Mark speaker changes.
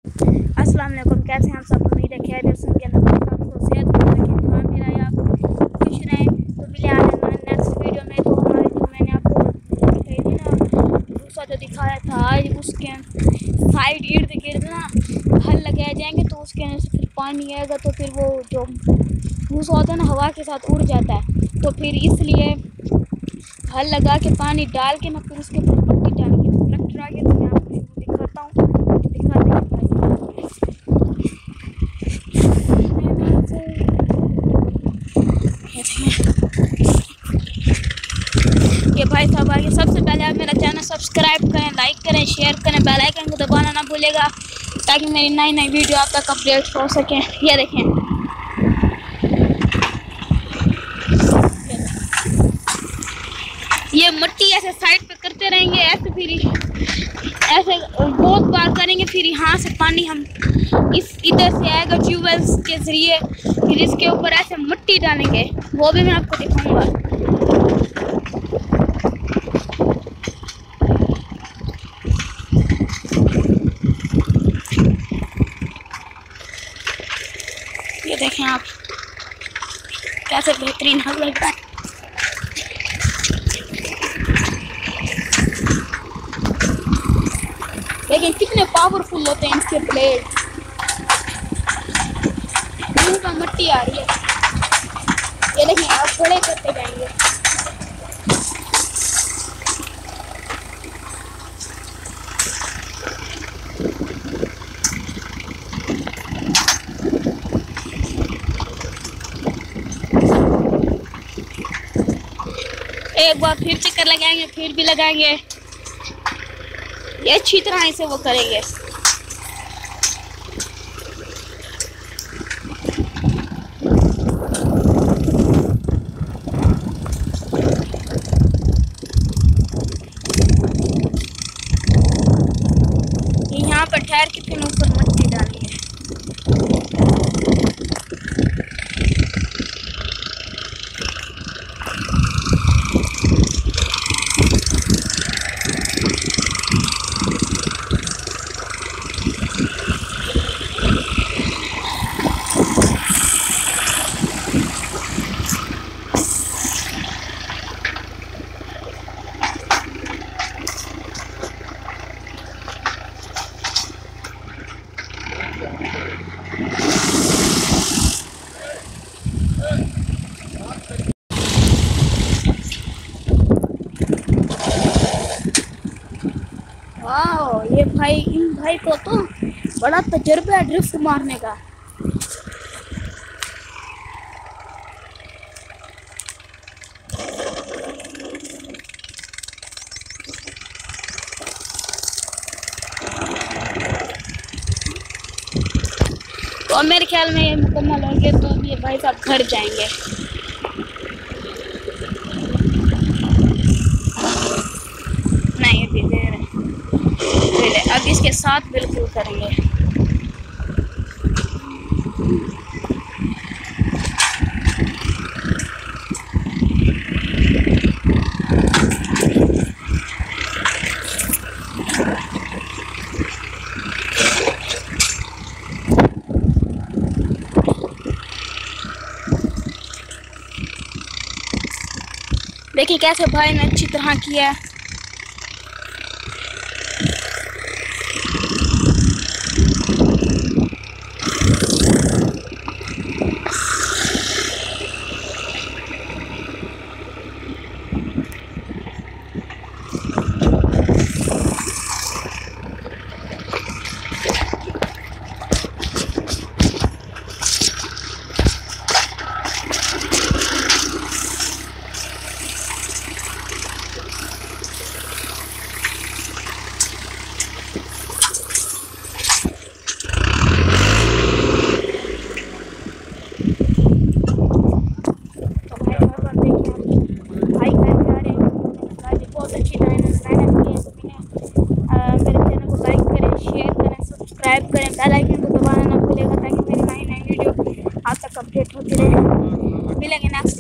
Speaker 1: अस्सलाम वालेकुम, कैसे हैं आप सब? उम्मीद है खैरियत से होंगे। आपको सेहत को रखें, खान भी रहे, आप खुश रहें। तो मिले आज नेक्स्ट वीडियो में। तो हमारी जो मैंने आपको दिखाई थी ना, दूसरा जो दिखाया था, आज उसके साइड इर्द गिर्द ना हल लगाए जाएंगे, तो उसके अंदर से फिर पानी आएगा, तो फिर वो जो भूसा होता है ना हवा के साथ उड़ जाता है। तो फिर इसलिए हल लगा के पानी डाल के ना फिर उसके ऊपर मट्टी डालेंगे। तो ट्रैक्टर आ गया, तो मैं आपको दिखाता हूँ, दिखा देंगे। ये भाई साहब आगे। सबसे पहले आप मेरा चैनल सब्सक्राइब करें, लाइक करें, शेयर करें, बेल आइकन को दबाना ना भूलेगा, ताकि मेरी नई नई वीडियो आप तक अपडेट हो सकें। ये देखें, ये मिट्टी ऐसे साइड पे करते रहेंगे, ऐसे फिर ऐसे बहुत बार करेंगे। फिर यहाँ से पानी हम इधर से आएगा ट्यूबवेल्स के जरिए, फिर इसके ऊपर ऐसे मिट्टी डालेंगे, वो भी मैं आपको दिखाऊंगा। ये देखें आप, कैसे बेहतरीन हल लग रहा है। लेकिन कितने पावरफुल होते हैं इसके ब्लेड। मुंह में मिट्टी आ रही है। ये देखिए, आप बड़े करते जाएंगे। एक बार फिर चक्कर लगाएंगे, फिर भी लगाएंगे। ये अच्छी तरह से वो करेंगे। यहाँ पर ठहर के फिर ऊपर मिट्टी डालेंगे। वाह, ये भाई, इन भाई को तो बड़ा तजुर्बा है ड्रिफ्ट मारने का। तो मेरे ख्याल में ये मुकम्मल हो गया, तो ये भाई साहब घर जाएंगे। नहीं, अभी देर है, अब इसके साथ बिल्कुल करेंगे। देखिए कैसे भाई ने अच्छी तरह किया है। सब्सक्राइब करें, बेल आइकन को दबाना ना भूलिएगा, ताकि मेरी नई नई वीडियो आप तक अपडेट होती रहे। मिलेंगे नेक्स्ट